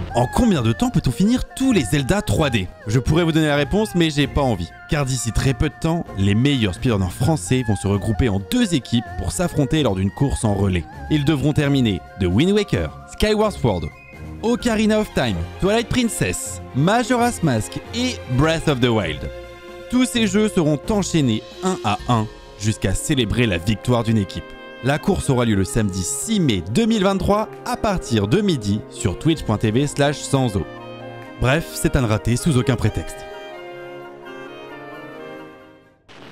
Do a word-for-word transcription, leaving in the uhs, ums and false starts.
En combien de temps peut-on finir tous les Zelda trois D? Je pourrais vous donner la réponse, mais j'ai pas envie. Car d'ici très peu de temps, les meilleurs speedrunners français vont se regrouper en deux équipes pour s'affronter lors d'une course en relais. Ils devront terminer The Wind Waker, Skyward Sword, Ocarina of Time, Twilight Princess, Majora's Mask et Breath of the Wild. Tous ces jeux seront enchaînés un à un jusqu'à célébrer la victoire d'une équipe. La course aura lieu le samedi six mai deux mille vingt-trois à partir de midi sur twitch point tv slash sanso. Bref, c'est à ne rater sous aucun prétexte.